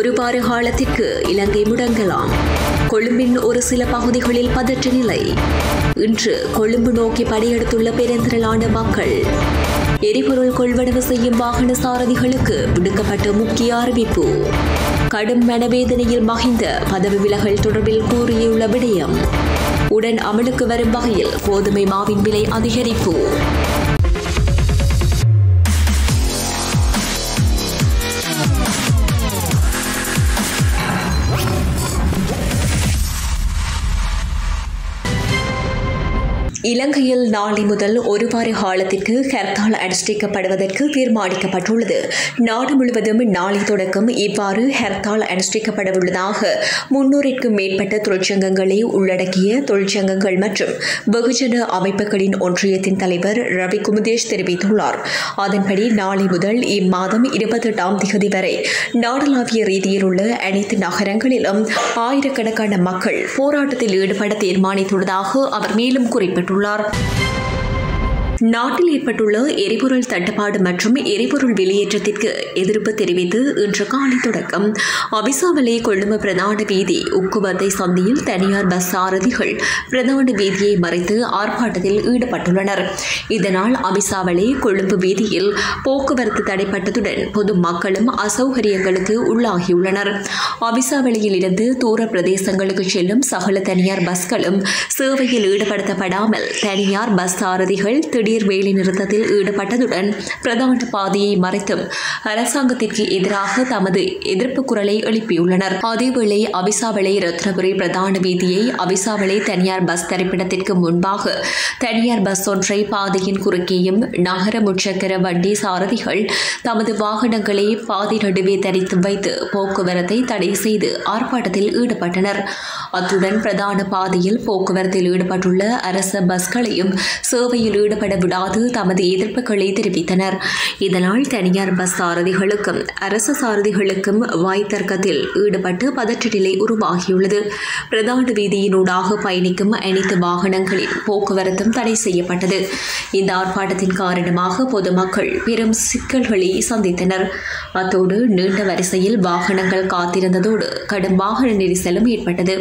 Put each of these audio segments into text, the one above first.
ஒரு வார காலத்திற்கு இலங்கை முடங்கலாம். கொழும்பின் ஒரு சில பகுதிகளில் பதற்ற நிலை. இன்று கொழும்பு நோக்கி படையெடுத்துள்ள பெருந்திரளான மக்கள். எரிபொருள் கொள்வனவு செய்யும் வாகன சாரதிகளுக்கு விடுக்கப்பட்ட முக்கிய அறிவிப்பு. கடும் மனவேதனையில் மகிந்த பதவி விலகல் தொடர்பில் கூறியுள்ள விடயம். உடன் அமலுக்கு வரும் வகையில் கோதுமை மாவின் விலை அதிகரிப்பு. இலங்கையில் நாளை முதல் ஒரு வார காலத்திற்கு ஹர்த்தால் அனுஷ்டிக்கப்படுவதற்கு தீர்மானிக்கப்பட்டுள்ளது. நாடு முழுவதும் நாளை தொடக்கம் இவ்வாறு ஹர்த்தால் அனுஷ்டிக்கப்படவுள்ளதாக 300க்கும் மேற்பட்ட தொழிற்சங்கங்களை உள்ளடக்கிய தொழிற்சங்கங்கள் மற்றும் வெகுஜன அமைப்புகளின் ஒன்றியத்தின் தலைவர் ரவி குமுதேஷ் தெரிவித்துள்ளார். அதன்படி நாளை முதல் இம்மாதம் 28ஆம் தேதி வரை நாடளாவிய ரீதியில் உள்ள அனைத்து நகரங்களிலும் ஆயிரக்கணக்கான மக்கள் போராட்டத்தில் ஈடுபட தீர்மானித்துள்ளதாக அவர் மேலும் குறிப்பிட்டார். நாட்டில் ஏற்பட்டுள்ள எரிபொருள் தட்டுப்பாடு மற்றும் எரிபொருள் வெளியேற்றத்திற்கு எதிர்ப்பு தெரிவித்து இன்று காலை தொடக்கம் அபிசாவளை கொழும்பு பிரதான வீதி உக்குவத்தை சந்தியில் தனியார் பஸ் சாரதிகள் பிரதான வீதியை மறைத்து ஆர்ப்பாட்டத்தில் ஈடுபட்டுள்ளனர். இதனால் அபிசாவளை கொழும்பு வீதியில் போக்குவரத்து தடைப்பட்டதுடன் பொதுமக்களும் அசௌகரியங்களுக்கு உள்ளாகியுள்ளனர். அபிசாவளையில் இருந்து தூர பிரதேசங்களுக்கு செல்லும் சகல தனியார் பஸ்களும் சேவையில் ஈடுபடுத்தப்படாமல் தனியார் பஸ் சாரதிகள் திடீர் வேலை நிறுத்தத்தில் ஈடுபட்டதுடன் பிரதான பாதையை மறைத்தும் அரசாங்கத்திற்கு எதிராக தமது எதிர்ப்பு குரலை எழுப்பியுள்ளனர். அதேவேளை அபிசாவளை ரத்னபுரி பிரதான வீதியை அபிசாவளை தனியார் பஸ் தரிப்பிடத்திற்கு முன்பாக தனியார் பஸ் ஒன்றை பாதையின் குறுக்கேயும் நகர முச்சக்கர வண்டி சாரதிகள் தமது வாகனங்களை பாதை நடுவே தரித்து வைத்து போக்குவரத்தை தடை செய்து ஆர்ப்பாட்டத்தில் ஈடுபட்டனர். அத்துடன் பிரதான பாதையில் போக்குவரத்தில் ஈடுபட்டுள்ள அரச பஸ்களையும் சேவையில் ஈடுபட விடாது தமது எதிர்ப்புகளை தெரிவித்தனர். இதனால் தனியார் பஸ் சாரதிகளுக்கும் அரசு சாரதிகளுக்கும் வாய்த்தர்க்கத்தில் ஈடுபட்டு பதற்ற நிலை உருவாகியுள்ளது. பிரதான வீதியினூடாக பயணிக்கும் அனைத்து வாகனங்களின் போக்குவரத்தும் தடை செய்யப்பட்டது. இந்த ஆர்ப்பாட்டத்தின் காரணமாக பொதுமக்கள் பெரும் சிக்கல்களை சந்தித்தனர். அத்தோடு நீண்ட வரிசையில் வாகனங்கள் காத்திருந்ததோடு கடும் வாகன நெரிசலும் ஏற்பட்டது.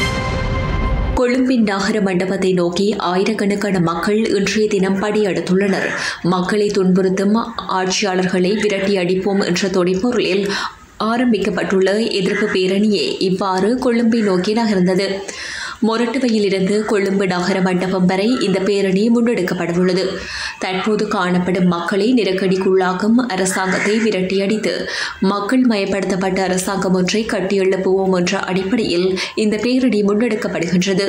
கொழும்பின் நகர மண்டபத்தை நோக்கி ஆயிரக்கணக்கான மக்கள் இன்றைய தினம் படையெடுத்துள்ளனர். மக்களை துன்புறுத்தும் ஆட்சியாளர்களை விரட்டி அடிப்போம் என்ற தொனிப்பொருளில் ஆரம்பிக்கப்பட்டுள்ள எதிர்ப்பு பேரணியே இவ்வாறு கொழும்பை நோக்கி நகர்ந்தது. மொரட்டுவையிலிருந்து கொழும்பு நகர மண்டபம் வரை இந்த பேரணி முன்னெடுக்கப்படவுள்ளது. தற்போது காணப்படும் மக்களை நெருக்கடிக்குள்ளாக்கும் அரசாங்கத்தை விரட்டியடித்து மக்கள் மயப்படுத்தப்பட்ட அரசாங்கம் ஒன்றை கட்டியெழுப்புவோம் என்ற அடிப்படையில் இந்த பேரணி முன்னெடுக்கப்படுகின்றது.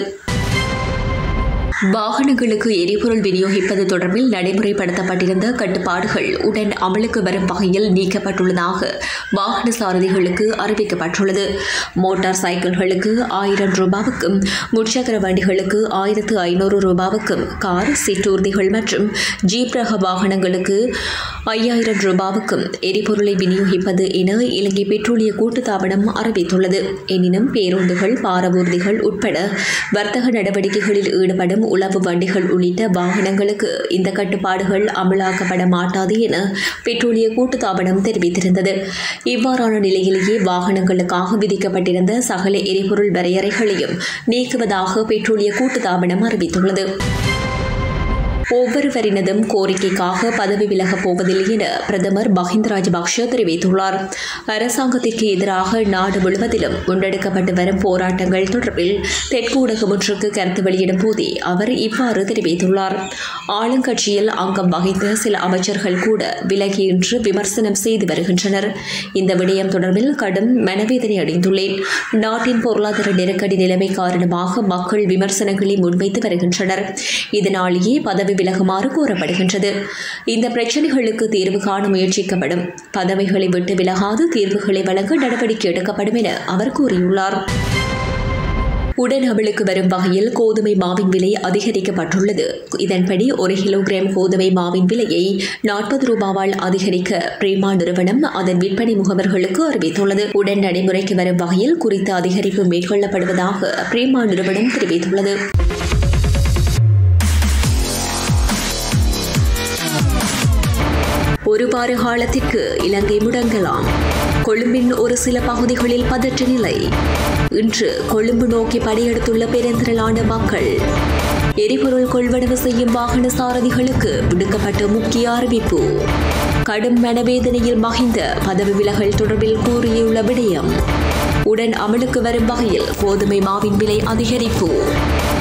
வாகனங்களுக்கு எரிபொருள் விநியோகிப்பது தொடர்பில் நடைமுறைப்படுத்தப்பட்டிருந்த கட்டுப்பாடுகள் உடன் அமலுக்கு வரும் வகையில் நீக்கப்பட்டுள்ளதாக வாகன சாரதிகளுக்கு அறிவிக்கப்பட்டுள்ளது. மோட்டார் சைக்கிள்களுக்கு 1000 ரூபாவுக்கும் முச்சக்கர வண்டிகளுக்கு 1500 ரூபாவுக்கும் கார், சிற்றூர்திகள் மற்றும் ஜீப் ரக வாகனங்களுக்கு 5000 ரூபாவுக்கும் எரிபொருளை விநியோகிப்பது என இலங்கை பெட்ரோலிய கூட்டுத்தாபனம் அறிவித்துள்ளது. எனினும் பேருந்துகள், பாரவூர்திகள் உட்பட வர்த்தக நடவடிக்கைகளில் ஈடுபடும் உளவு வண்டிகள் உள்ளிட்ட வாகனங்களுக்கு இந்த கட்டுப்பாடுகள் அமலாக்கப்பட மாட்டாது என பெட்ரோலிய கூட்டுத்தாபனம் தெரிவித்திருந்தது. இவ்வாறான நிலையிலேயே வாகனங்களுக்காக விதிக்கப்பட்டிருந்த சகல எரிபொருள் வரையறைகளையும் நீக்குவதாக பெட்ரோலிய கூட்டுத்தாபனம் அறிவித்துள்ளது. ஒவ்வொருவரினதும் கோரிக்கைக்காக பதவி விலகப் போவதில்லை என பிரதமர் மஹிந்த ராஜபக்ஷ தெரிவித்துள்ளார். அரசாங்கத்திற்கு எதிராக நாடு முழுவதிலும் முன்னெடுக்கப்பட்டு வரும் போராட்டங்கள் தொடர்பில் தெற்கு ஊடகம் ஒன்றுக்கு கருத்து வெளியிடும் போதே அவர் இவ்வாறு தெரிவித்துள்ளார். ஆளுங்கட்சியில் அங்கம் வகித்த சில அமைச்சர்கள் கூட விலகி இன்று விமர்சனம் செய்து வருகின்றனர். இந்த விடயம் தொடர்பில் கடும் மனவேதனை அடைந்துள்ளேன். நாட்டின் பொருளாதார நெருக்கடி நிலைமை காரணமாக மக்கள் விமர்சனங்களை முன்வைத்து வருகின்றனர். இதனாலேயே பதவி விலகுமாறு கோரப்படுகின்றது. இந்த பிரச்சினைகளுக்கு தீர்வு காண முயற்சிக்கப்படும். பதவிகளை விட்டு விலகாது தீர்வுகளை வழங்க நடவடிக்கை எடுக்கப்படும் என அவர் கூறியுள்ளார். உடன் அமலுக்கு வரும் வகையில் கோதுமை மாவின் விலை அதிகரிக்கப்பட்டுள்ளது. இதன்படி 1 கிலோகிராம் கோதுமை மாவின் விலையை 40 ரூபாவால் அதிகரிக்க பிரீமா நிறுவனம் அதன் விற்பனை முகவர்களுக்கு அறிவித்துள்ளது. உடன் நடைமுறைக்கு வரும் வகையில் குறித்த அதிகரிப்பு மேற்கொள்ளப்படுவதாக பிரீமா நிறுவனம் தெரிவித்துள்ளது. ஒரு வார காலத்திற்கு இலங்கை முடங்கலாம். கொழும்பின் ஒரு சில பகுதிகளில் பதற்ற நிலை. இன்று கொழும்பு நோக்கி படையெடுத்துள்ள பெருந்திரளான மக்கள். எரிபொருள் கொள்வனவு செய்யும் வாகன சாரதிகளுக்கு விடுக்கப்பட்ட முக்கிய அறிவிப்பு. கடும் மனவேதனையில் மகிந்த பதவி விலகல் தொடர்பில் கூறியுள்ள விடயம். உடன் அமலுக்கு வரும் வகையில் கோதுமை மாவின் விலை அதிகரிப்பு.